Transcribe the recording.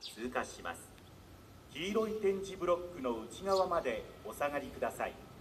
通過します。黄色い点字ブロックの内側までお下がりください。